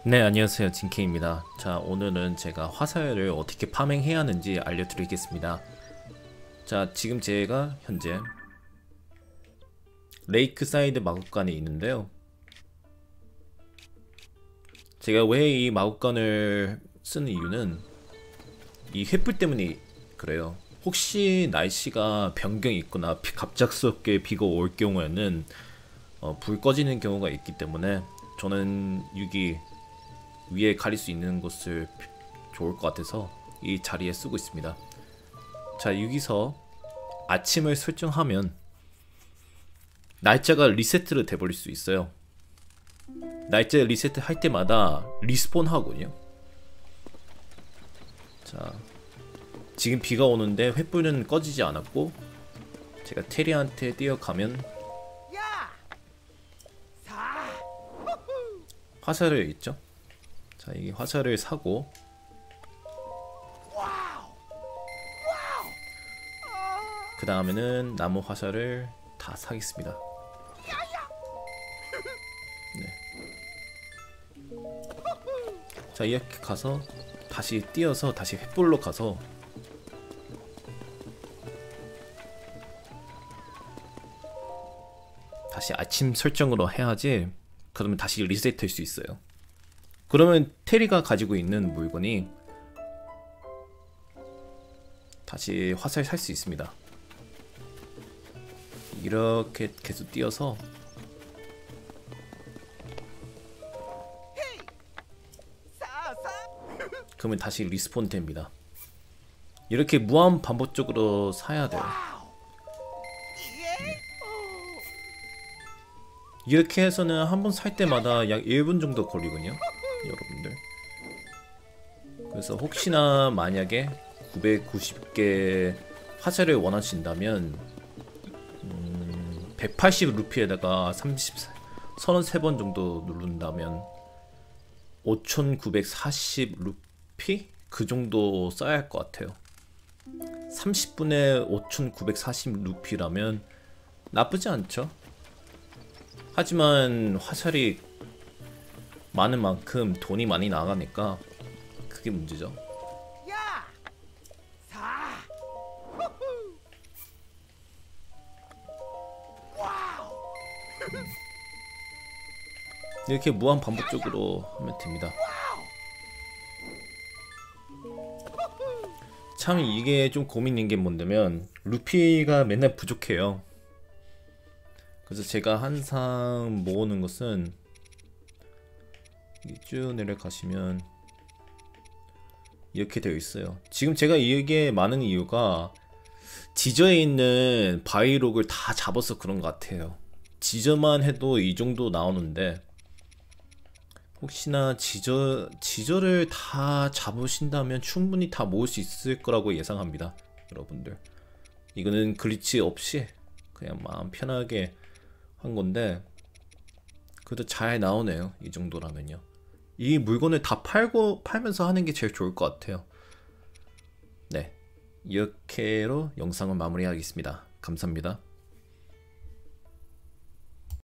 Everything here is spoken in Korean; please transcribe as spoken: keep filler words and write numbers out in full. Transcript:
네, 안녕하세요. 진케입니다. 자, 오늘은 제가 화살을 어떻게 파밍해야 하는지 알려드리겠습니다. 자, 지금 제가 현재 레이크사이드 마구간에 있는데요. 제가 왜 이 마구간을 쓰는 이유는 이 횃불 때문에 그래요. 혹시 날씨가 변경이 있거나 비, 갑작스럽게 비가 올 경우에는 어, 불 꺼지는 경우가 있기 때문에 저는 여기 위에 가릴 수 있는 곳을 좋을 것 같아서 이 자리에 쓰고 있습니다. 자, 여기서 아침을 설정하면 날짜가 리세트를 돼버릴 수 있어요. 날짜 리세트 할 때마다 리스폰 하거든요. 자, 지금 비가 오는데 횃불은 꺼지지 않았고 제가 테리한테 뛰어가면 화살을 있죠. 자, 이 화살을 사고 그 다음에는 나무 화살을 다 사겠습니다. 네. 자, 이렇게 가서 다시 뛰어서 다시 횃불로 가서 다시 아침 설정으로 해야지. 그러면 다시 리셋할 수 있어요. 그러면 테리가 가지고 있는 물건이 다시 화살 살 수 있습니다. 이렇게 계속 뛰어서 그러면 다시 리스폰 됩니다. 이렇게 무한 반복적으로 사야 돼요. 이렇게 해서는 한 번 살 때마다 약 일 분 정도 걸리거든요, 여러분들. 그래서 혹시나 만약에 구백구십 개 화살을 원하신다면 음, 백팔십 루피에다가 삼십, 서른세 번 정도 누른다면 오천구백사십 루피? 그 정도 써야 할 것 같아요. 삼십 분에 오천구백사십 루피라면 나쁘지 않죠? 하지만 화살이 많은 만큼 돈이 많이 나가니까 그게 문제죠. 음. 이렇게 무한 반복적으로 하면 됩니다. 참 이게 좀 고민인 게 뭔데면 루피가 맨날 부족해요. 그래서 제가 항상 모으는 것은 쭉 내려가시면 이렇게 되어 있어요. 지금 제가 이게 많은 이유가 지저에 있는 바이록을 다 잡아서 그런 것 같아요. 지저만 해도 이 정도 나오는데 혹시나 지저, 지저를 다 잡으신다면 충분히 다 모을 수 있을 거라고 예상합니다. 여러분들, 이거는 글리치 없이 그냥 마음 편하게 한 건데 그래도 잘 나오네요. 이 정도라면요. 이 물건을 다 팔고 팔면서 하는 게 제일 좋을 것 같아요. 네, 이렇게로 영상을 마무리하겠습니다. 감사합니다.